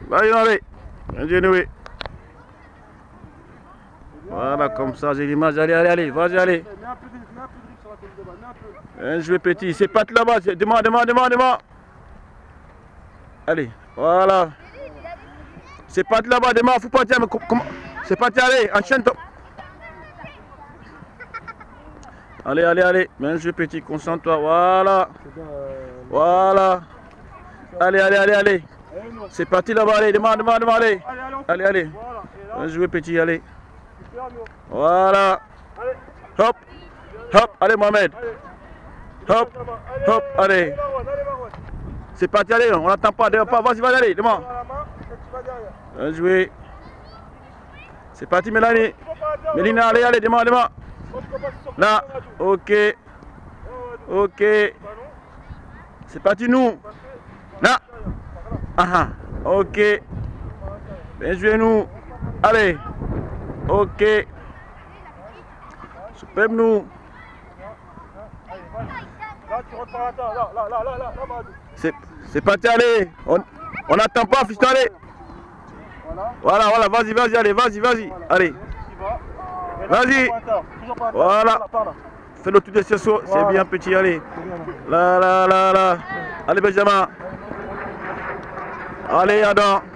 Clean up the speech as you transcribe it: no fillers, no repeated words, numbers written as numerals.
Vas-y, allez. Bien joué. Voilà, comme ça, j'ai l'image. Allez, allez, allez. Vas-y, allez. Bien joué, petit. C'est pas là-bas. Demande. Allez, voilà. C'est pas là-bas. Demande. Faut pas dire. Comment? C'est pas allez. Enchaîne-toi. Allez, allez, allez. Bien joué, petit. Concentre-toi. Voilà. Voilà. Allez, allez, allez, allez. C'est parti là-bas. Allez, demande, allez. Allez, allez. Bien joué, petit. Allez. Voilà. Hop. Hop. Allez, Mohamed. Hop. Hop. Allez. C'est parti, allez. On n'attend pas. Vas-y, vas-y, allez. Demande. Bien joué. C'est parti, Mélanie. Mélina, allez, allez. Demande. Là. Ok. Ok. C'est parti, nous. Là. Ah. Ok. Bien joué, nous. Allez. Ok. Superbe, nous. C'est parti, allez. On n'attend pas, fiston, allez. Voilà, vas-y, allez, vas-y. Allez. Vas-y. Voilà. Fais le tour de ce saut, c'est bien, petit, allez. Là. Allez, Benjamin. Allez, Adam.